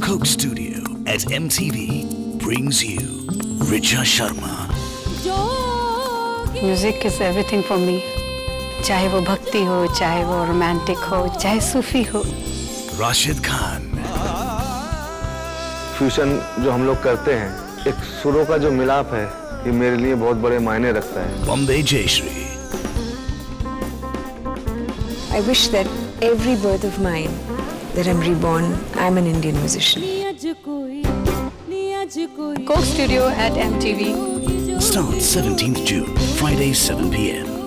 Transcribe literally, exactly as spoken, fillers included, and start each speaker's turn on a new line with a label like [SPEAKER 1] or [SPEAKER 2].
[SPEAKER 1] Coke Studio at M T V brings you Richa Sharma.
[SPEAKER 2] Music is everything for me. चाहे वो भक्ति हो, चाहे वो रोमांटिक हो, चाहे सूफी हो.
[SPEAKER 1] Rashid Khan.
[SPEAKER 3] फ्यूजन जो हम लोग करते हैं, एक सुरों का जो मिलाप है, ये मेरे लिए बहुत बड़े मायने रखता है.
[SPEAKER 1] Bombay Jayshree.
[SPEAKER 4] I wish that every birth of mine, that I'm reborn, I'm an Indian musician.
[SPEAKER 2] Coke Studio at M T V.
[SPEAKER 1] Starts seventeenth June, Friday seven p m